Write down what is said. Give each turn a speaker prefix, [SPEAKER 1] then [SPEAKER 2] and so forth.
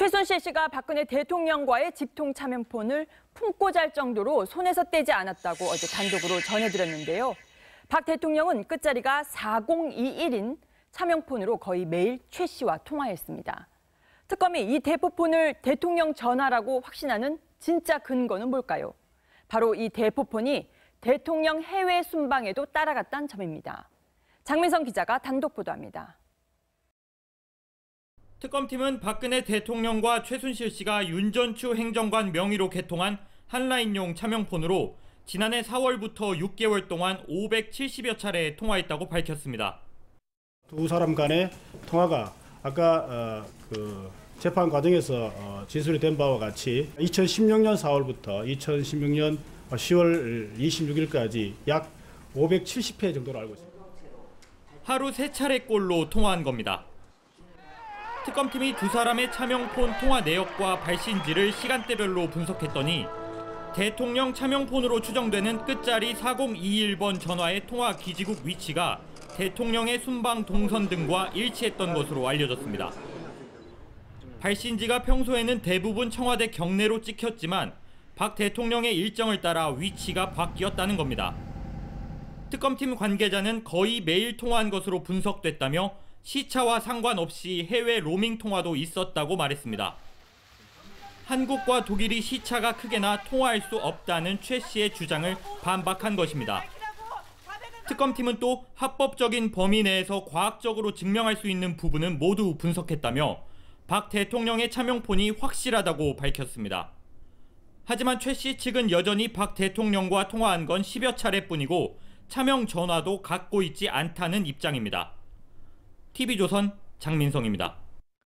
[SPEAKER 1] 최순실 씨가 박근혜 대통령과의 직통 차명폰을 품고 잘 정도로 손에서 떼지 않았다고 어제 단독으로 전해드렸는데요. 박 대통령은 끝자리가 4021인 차명폰으로 거의 매일 최 씨와 통화했습니다. 특검이 이 대포폰을 대통령 전화라고 확신하는 진짜 근거는 뭘까요? 바로 이 대포폰이 대통령 해외 순방에도 따라갔다는 점입니다. 장민성 기자가 단독 보도합니다.
[SPEAKER 2] 특검팀은 박근혜 대통령과 최순실 씨가 윤전추 행정관 명의로 개통한 한라인용 차명폰으로 지난해 4월부터 6개월 동안 570여 차례 통화했다고 밝혔습니다.
[SPEAKER 3] 두 사람 간의 통화가 아까 재판 과정에서 진술이 된 바와 같이 2016년 4월부터 2016년 10월 26일까지 약 570회 정도로 알고 있습니다.
[SPEAKER 2] 하루 3차례꼴로 통화한 겁니다. 특검팀이 두 사람의 차명폰 통화 내역과 발신지를 시간대별로 분석했더니 대통령 차명폰으로 추정되는 끝자리 4021번 전화의 통화 기지국 위치가 대통령의 순방 동선 등과 일치했던 것으로 알려졌습니다. 발신지가 평소에는 대부분 청와대 경내로 찍혔지만 박 대통령의 일정을 따라 위치가 바뀌었다는 겁니다. 특검팀 관계자는 거의 매일 통화한 것으로 분석됐다며 시차와 상관없이 해외 로밍 통화도 있었다고 말했습니다. 한국과 독일이 시차가 크게나 통화할 수 없다는 최 씨의 주장을 반박한 것입니다. 특검팀은 또 합법적인 범위 내에서 과학적으로 증명할 수 있는 부분은 모두 분석했다며 박 대통령의 차명폰이 확실하다고 밝혔습니다. 하지만 최 씨 측은 여전히 박 대통령과 통화한 건 10여 차례뿐이고 차명 전화도 갖고 있지 않다는 입장입니다. TV조선 장민성입니다.